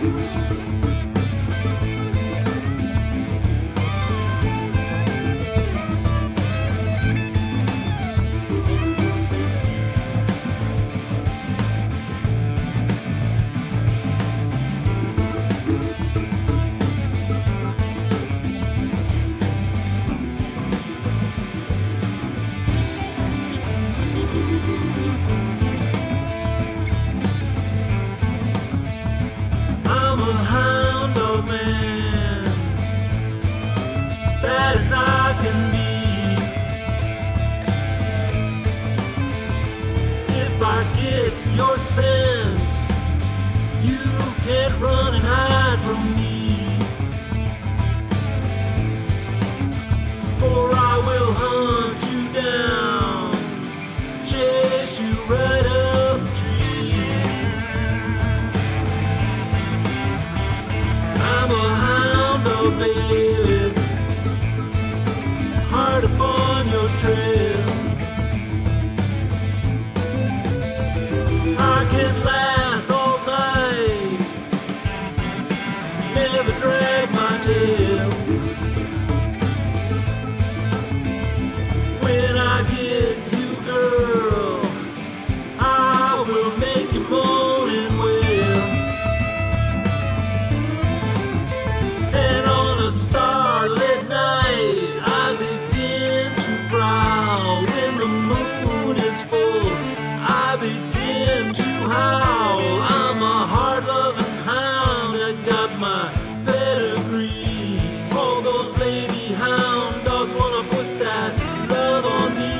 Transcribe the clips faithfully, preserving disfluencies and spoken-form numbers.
I'm a hound dog man, bad as I can be. If I get your scent, you can't run and hide from me. For I will hunt you down, chase you right up a tree. I'm a hound dog, baby, hard upon your trail. I can last all night, never drag my tail. When I get you, girl, I will make you moan and wail. And on a starlit night, I begin to prowl. When the moon is full, I begin to howl. I'm a hard-loving hound, I got my pedigree. All those lady hound dogs wanna put that love on me.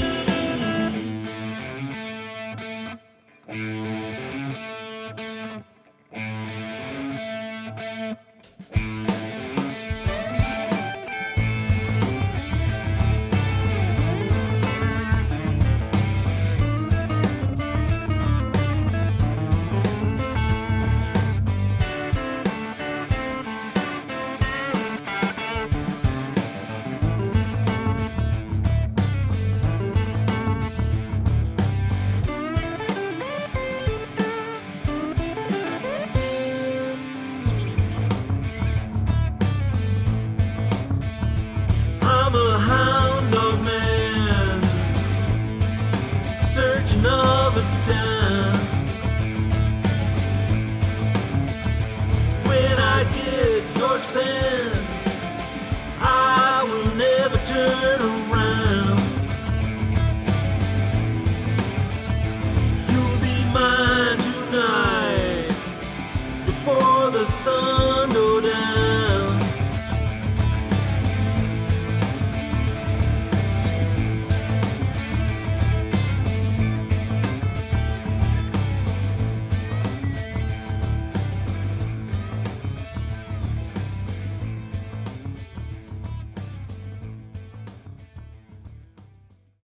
I'm a hound dog man, searching of a tent. When I get your scent,